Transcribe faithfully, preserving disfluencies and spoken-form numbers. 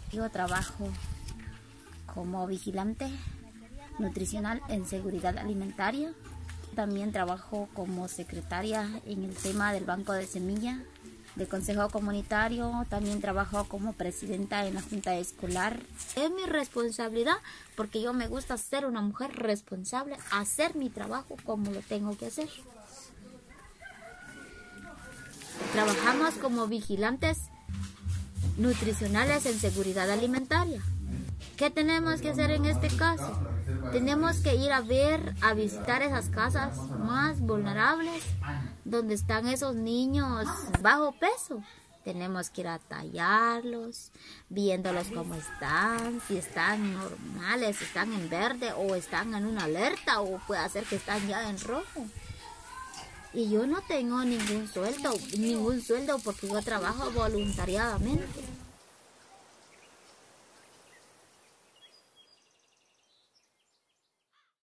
Yo trabajo como vigilante nutricional en seguridad alimentaria. También trabajo como secretaria en el tema del banco de semilla, de consejo comunitario. También trabajo como presidenta en la junta escolar. Es mi responsabilidad porque yo me gusta ser una mujer responsable, hacer mi trabajo como lo tengo que hacer. Trabajamos como vigilantes nutricionales en seguridad alimentaria. ¿Qué tenemos que hacer en este caso? Tenemos que ir a ver, a visitar esas casas más vulnerables, donde están esos niños bajo peso. Tenemos que ir a tallarlos, viéndolos cómo están, si están normales, si están en verde o están en una alerta, o puede ser que están ya en rojo. Y yo no tengo ningún sueldo, ningún sueldo porque yo trabajo voluntariadamente.